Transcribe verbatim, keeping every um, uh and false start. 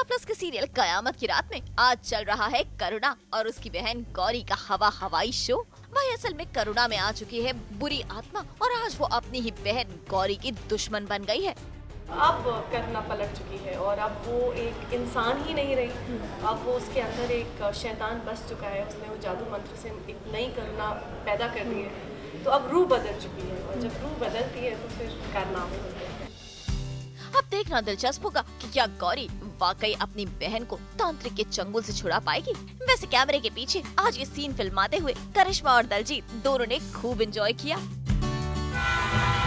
Plus के serial कयामत की रात में आज चल रहा है करुणा और उसकी बहन गौरी का हवा हवाई शो। वही असल में करुणा में आ चुकी है बुरी आत्मा और आज वो अपनी ही बहन गौरी की दुश्मन बन गई है। अब करुणा पलट चुकी है और अब वो एक इंसान ही नहीं रही, अब वो उसके अंदर एक शैतान बस चुका है। उसने वो जादू मंत्र से एक नई करुणा पैदा कर दी है, तो अब रूह बदल चुकी है और जब रूह बदलती है तो फिर करना होता है। अब देखना दिलचस्प होगा कि क्या गौरी वाकई अपनी बहन को तांत्रिक के चंगुल से छुड़ा पाएगी। वैसे कैमरे के पीछे आज ये सीन फिल्माते हुए करिश्मा और दलजीत दोनों ने खूब एंजॉय किया।